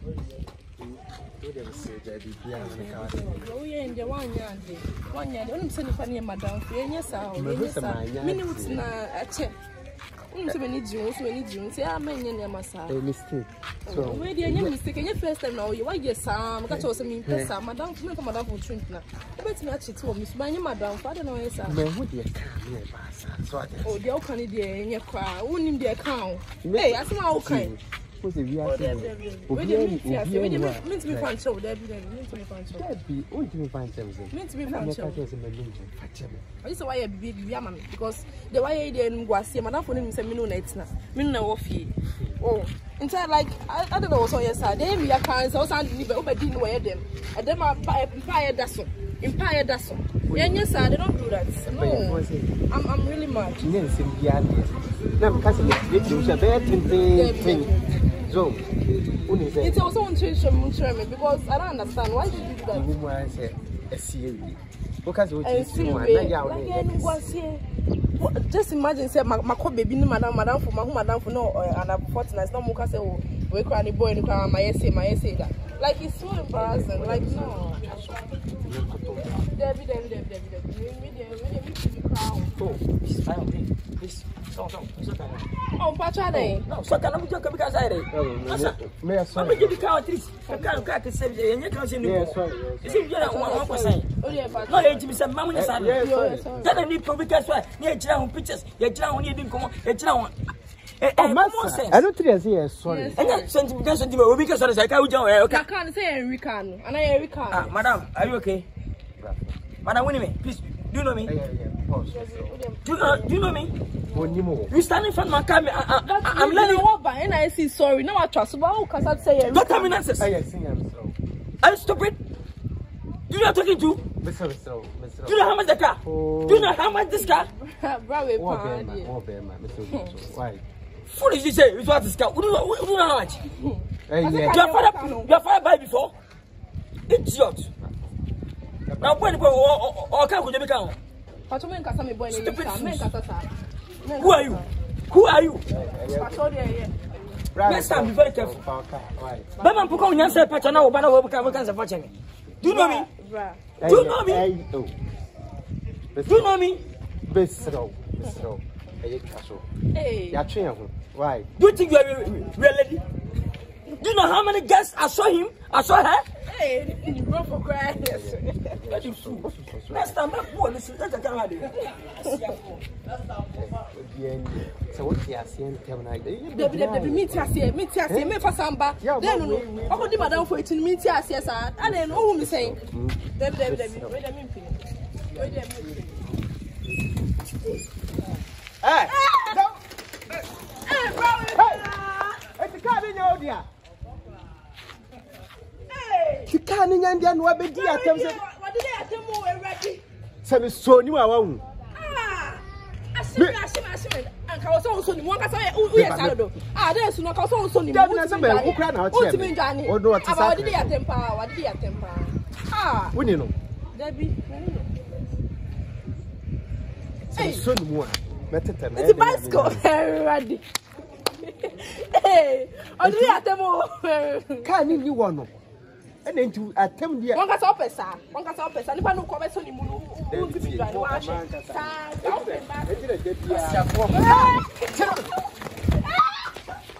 Oh yeah, in the 1 year. 1 year. Don't send funny madam. Yes, minutes na a check. So many Jews, say, I mean, your massa. Mistake. So, where the any mistake, and your first time now, you want your son, got also mean, madam, madam for Trinity. Let's match it to Miss Many, madam, father, no, yes, I mean, what dear so oh, the old candidate in your crowd, wouldn't in the account. Hey, I saw how kind. What's the real? Wait, mean to be fun show, there be mean to be fun show. That be only to be fun show. Mean to be fun show. I just why a big yaman because the way I didn't go see madam for him say me no net na. Me no ofie. Oh, inside like I don't know what's on your side. They be account so sound ni be obedi no where them. And them empire daso. Empire daso. Yes, sir, they don't do that. No. I'm really mad. Yes, in the I'm passing it. So, it's also on Chairman because I don't understand why should you do that. Just imagine say my baby madam for no and I'm 49 it's not muka say oh we cry boy and cry my say that like it's so embarrassing like no Debbie please oh pacha dey no so can we joke because I dey me so I'm give the car at least I can't say you can't say no is it just 1% no age me say mamu na say that need public as well near jira pictures you jira on need come you jira I don't think I sorry. And that sentiment will be sorry. I can't say Enrica. And I Enrica. Madam, are you okay? Madam, wait a minute, please. Do you know me? Do you know me? You stand in front of my car. I'm letting you by and I see sorry. No, I trust about because I'd say don't tell me nonsense. Are you stupid? Do you know what I'm talking to? Do you know how much the car? Do you know how much this car? Why? Foolish, you say, it's what this car. We don't know how much. Your father buy before? Idiot. Now, when you go, or can't you become? Who are you? Who are you? Next time, be very careful. Bama Puka, you answer Patana, but I will become a cancer for me. Do you know me? Do you know me? Do you know me? Hey, why? Do you think you are really? Do you know how many guests I saw him? I saw her? Hey, you run for crying. Next time, I'm going to see that I can't do. So what you are saying, Debbie, meet us, me for samba. Then, I could do madam for it in meet us, yes, I don't know who is saying. Debbie, wait a minute. Hey! Hey, bro! It's a car in your dear. You can't in Indian what be dear. What did I tell you already? Some so new. I see, and I was also one can say, oh, yes, I there's no cause also in who cry out. Or do what about the temper? What did the temper? Ah, when you know, Debbie. Hey, soon more. It's a bicycle. Ready. Hey, I do at them all. Can't you want? And then to attempt the one up, and if I don't come as only move,